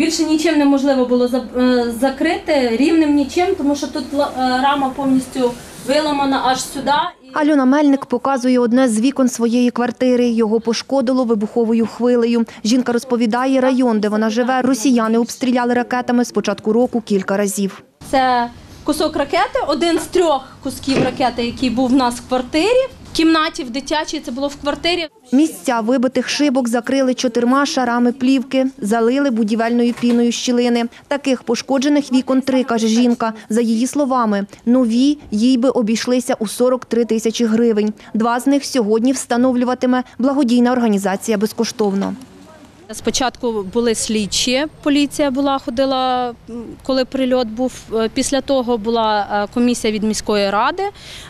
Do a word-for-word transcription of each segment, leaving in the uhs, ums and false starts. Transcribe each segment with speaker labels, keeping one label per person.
Speaker 1: Більше нічим неможливо було закрити, рівнем нічим, тому що тут рама повністю виламана аж сюди.
Speaker 2: Альона Мельник показує одне з вікон своєї квартири. Його пошкодило вибуховою хвилею. Жінка розповідає, район, де вона живе, росіяни обстріляли ракетами з початку року кілька разів.
Speaker 1: Це кусок ракети, один з трьох кусків ракети, який був в нас в квартирі. В кімнаті, в дитячій, це було в квартирі.
Speaker 2: Місця вибитих шибок закрили чотирма шарами плівки, залили будівельною піною щілини. Таких пошкоджених вікон три, каже жінка. За її словами, нові їй би обійшлися у сорок три тисячі гривень. Два з них сьогодні встановлюватиме благодійна організація безкоштовно.
Speaker 1: Спочатку були слідчі, поліція була, ходила, коли прильот був. Після того була комісія від міської ради.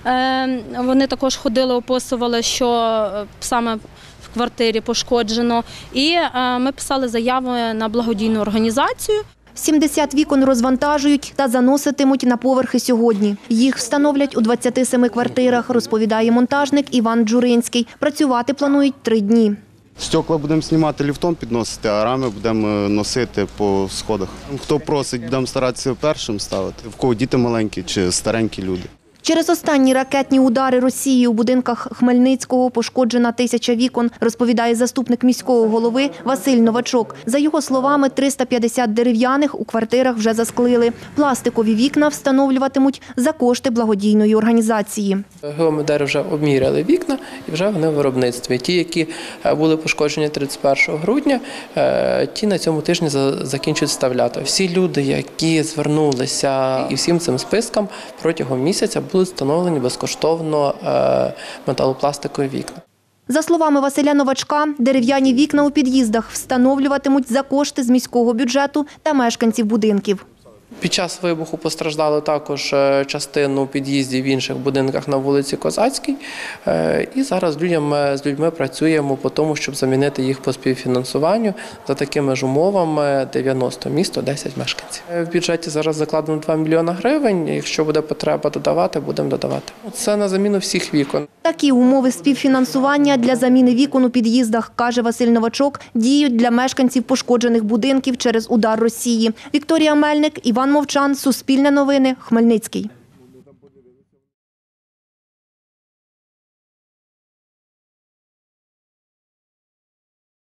Speaker 1: Вони також ходили, описували, що саме в квартирі пошкоджено. І ми писали заяви на благодійну організацію.
Speaker 2: сімдесят вікон розвантажують та заноситимуть на поверхи сьогодні. Їх встановлять у двадцяти семи квартирах, розповідає монтажник Іван Джуринський. Працювати планують три дні.
Speaker 3: Стекла будемо знімати ліфтом, підносити, а рами будемо носити по сходах. Хто просить, будемо старатися першим ставити. В кого діти маленькі чи старенькі люди.
Speaker 2: Через останні ракетні удари Росії у будинках Хмельницького пошкоджена тисяча вікон, розповідає заступник міського голови Василь Новачок. За його словами, триста п'ятдесят дерев'яних у квартирах вже засклили. Пластикові вікна встановлюватимуть за кошти благодійної організації.
Speaker 4: Геомедери вже обміряли вікна і вже вони в виробництві. Ті, які були пошкоджені тридцять першого грудня, ті на цьому тижні закінчують вставляти. Всі люди, які звернулися і всім цим спискам протягом місяця, будуть встановлені безкоштовно металопластикові вікна.
Speaker 2: За словами Василя Новачка, дерев'яні вікна у під'їздах встановлюватимуть за кошти з міського бюджету та мешканців будинків.
Speaker 4: Під час вибуху постраждали також частину під'їздів в інших будинках на вулиці Козацькій. І зараз людям, з людьми працюємо по тому, щоб замінити їх по співфінансуванню. За такими ж умовами дев'яносто міст, десять мешканців. В бюджеті зараз закладено два мільйони гривень. Якщо буде потреба додавати, будемо додавати. Це на заміну всіх вікон.
Speaker 2: Такі умови співфінансування для заміни вікон у під'їздах, каже Василь Новачок, діють для мешканців пошкоджених будинків через удар Росії. Вікторія Мельник, Іван Мовчан, Суспільне новини, Хмельницький.